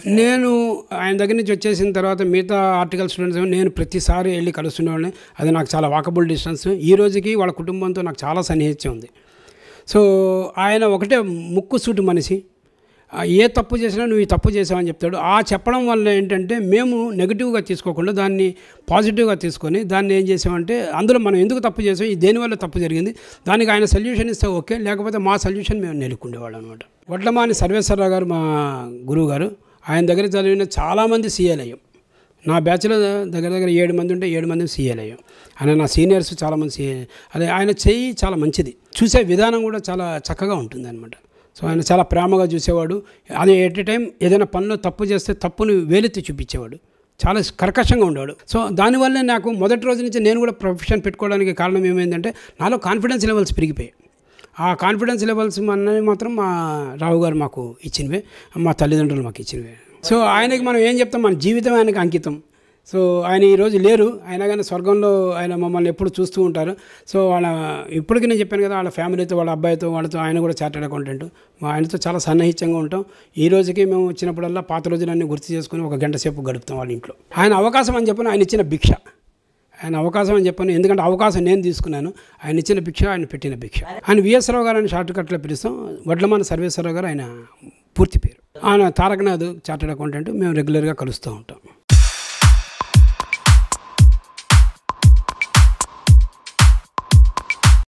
నేను ఆయన దగ్గర నుంచి వచ్చేసిన తర్వాత మిగతా ఆర్టికల్ స్టూడెంట్స్ నేను ప్రతిసారి వెళ్ళి కలుస్తుండేవాడిని. అది నాకు చాలా వాకబుల్ డిస్టెన్స్. ఈ రోజుకి వాళ్ళ కుటుంబంతో నాకు చాలా సన్నిహిత్యం ఉంది. సో ఆయన ఒకటే ముక్కుసూటి మనిషి. ఏ తప్పు చేసినా నువ్వు ఈ తప్పు చేసావని చెప్తాడు. ఆ చెప్పడం వల్ల ఏంటంటే మేము నెగిటివ్గా తీసుకోకుండా దాన్ని పాజిటివ్గా తీసుకొని దాన్ని ఏం చేసామంటే అందులో మనం ఎందుకు తప్పు చేసాం, ఈ దేనివల్ల తప్పు జరిగింది, దానికి ఆయన సొల్యూషన్ ఇస్తే ఓకే, లేకపోతే మా సొల్యూషన్ మేము నెలుక్కుండేవాళ్ళం అనమాట. వడ్లమాని సర్వేశ్వరరావు గారు మా గురువు గారు. ఆయన దగ్గర చదివిన చాలామంది సీఏలు అయ్యాం. నా బ్యాచ్లో దగ్గర 7 మంది ఉంటే 7 మంది సీఏలు అయ్యాం. ఆయన నా సీనియర్స్ చాలామంది సీఏ. అదే ఆయన చెయ్యి చాలా మంచిది, చూసే విధానం కూడా చాలా చక్కగా ఉంటుంది అనమాట. సో ఆయన చాలా ప్రేమగా చూసేవాడు. అదే ఎట్ ఏ టైం ఏదైనా పనిలో తప్పు చేస్తే తప్పుని వేలెత్తి చూపించేవాడు. చాలా కర్కశంగా ఉండేవాడు. సో దానివల్లే నాకు మొదటి రోజు నుంచి నేను కూడా ప్రొఫెషన్ పెట్టుకోవడానికి కారణం ఏమైందంటే నాలో కాన్ఫిడెన్స్ లెవెల్స్ పెరిగిపోయాయి. ఆ కాన్ఫిడెన్స్ లెవెల్స్ అన్నవి మాత్రం మా రావు గారు మాకు ఇచ్చినవే, మా తల్లిదండ్రులు మాకు ఇచ్చినవే. సో ఆయనకి మనం ఏం చెప్తాం, మన జీవితం ఆయనకి అంకితం. సో ఆయన ఈరోజు లేరు, అయినా కానీ స్వర్గంలో ఆయన మమ్మల్ని ఎప్పుడు చూస్తూ ఉంటారు. సో వాళ్ళ ఇప్పటికీ నేను చెప్పాను కదా, వాళ్ళ ఫ్యామిలీతో, వాళ్ళ అబ్బాయితో, వాళ్ళతో, ఆయన కూడా చార్టెడ్ అకౌంటెంట్, ఆయనతో చాలా సన్నిహితంగా ఉంటాం. ఈ రోజుకి మేము వచ్చినప్పుడల్లా పాత రోజులన్నీ గుర్తు చేసుకుని 1 గంట సేపు గడుపుతాం వాళ్ళ ఇంట్లో. ఆయన అవకాశం అని చెప్పని ఆయన ఇచ్చిన భిక్ష, ఆయన అవకాశం అని చెప్పాను, ఎందుకంటే అవకాశం నేను తీసుకున్నాను. ఆయన ఇచ్చిన భిక్ష, ఆయన పెట్టిన భిక్ష. ఆయన విఎస్ రావు గారు అని షార్ట్ కట్లో పిలుస్తాం. వడ్లమాన సర్వేశ్వరరావు గారు ఆయన పూర్తి పేరు. ఆయన తారకనాథ్ చార్టెడ్ అకౌంటెంట్. మేము రెగ్యులర్గా కలుస్తూ ఉంటాం.